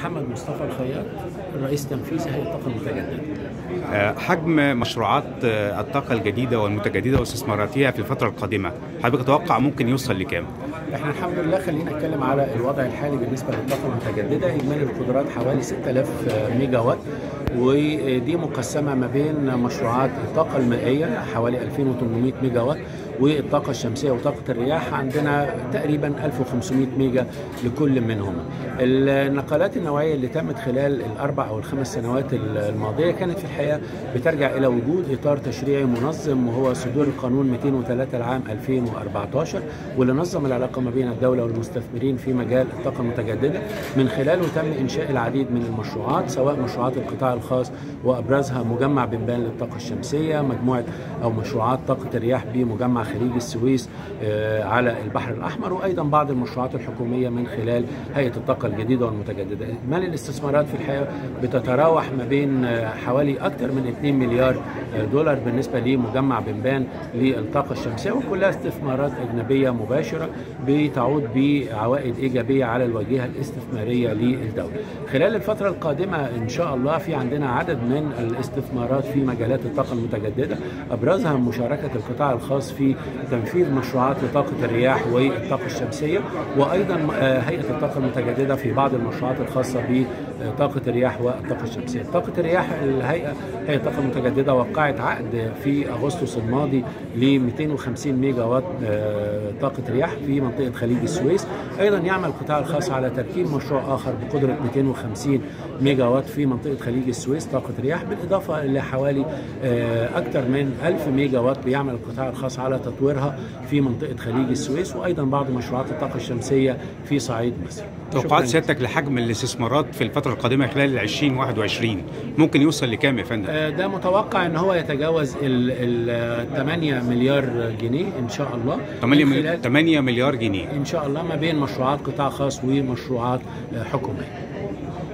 محمد مصطفى الخياط، الرئيس التنفيذي هيئة الطاقة المتجددة. حجم مشروعات الطاقة الجديدة والمتجددة واستثماراتها في الفترة القادمة حضرتك تتوقع ممكن يوصل لكام؟ احنا الحمد لله خلينا نتكلم على الوضع الحالي بالنسبة للطاقة المتجددة. إجمالي القدرات حوالي 6000 ميجا وات، ودي مقسمة ما بين مشروعات الطاقة المائية حوالي 2800 ميجا وات، والطاقة الشمسية وطاقة الرياح عندنا تقريبا 1500 ميجا لكل منهم. النقلات النوعية اللي تمت خلال الأربع أو الخمس سنوات الماضية كانت في الحقيقة بترجع إلى وجود إطار تشريعي منظم، وهو صدور القانون 203 لعام 2014، واللي نظم العلاقة ما بين الدولة والمستثمرين في مجال الطاقة المتجددة. من خلاله تم إنشاء العديد من المشروعات، سواء مشروعات القطاع الخاص وأبرزها مجمع بنبان للطاقة الشمسية، مجموعة أو مشروعات طاقة الرياح بمجمع خليج السويس على البحر الأحمر، وأيضا بعض المشروعات الحكومية من خلال هيئة الطاقة الجديدة والمتجددة. إجمالي الاستثمارات في الحقيقة بتتراوح ما بين حوالي أكثر من 2 مليار دولار بالنسبة لمجمع بنبان للطاقة الشمسية، وكلها استثمارات أجنبية مباشرة بتعود بعوائد إيجابية على الواجهة الاستثمارية للدولة. خلال الفترة القادمة إن شاء الله في عندنا عدد من الاستثمارات في مجالات الطاقة المتجددة، أبرزها مشاركة القطاع الخاص في تنفيذ مشروعات لطاقة الرياح والطاقة الشمسية، وأيضا هيئة الطاقة المتجددة في بعض المشروعات الخاصة بطاقة الرياح والطاقة الشمسية. طاقة الرياح هيئة الطاقة المتجددة وقعت عقد في أغسطس الماضي ل 250 ميجا وات طاقة رياح في منطقة خليج السويس. أيضا يعمل القطاع الخاص على تركيب مشروع آخر بقدرة 250 ميجا وات في منطقة خليج السويس طاقة رياح، بالإضافة إلى حوالي أكثر من 1000 ميجا وات بيعمل القطاع الخاص على تطويرها في منطقة خليج السويس، وأيضا بعض مشروعات الطاقة الشمسية في صعيد مصر. توقعات سيادتك لحجم الاستثمارات في الفترة القادمة خلال 2021 ممكن يوصل لكام يا فندم؟ ده متوقع ان هو يتجاوز ال 8 مليار جنيه ان شاء الله. 8 مليار جنيه ان شاء الله، ما بين مشروعات قطاع خاص ومشروعات حكومية.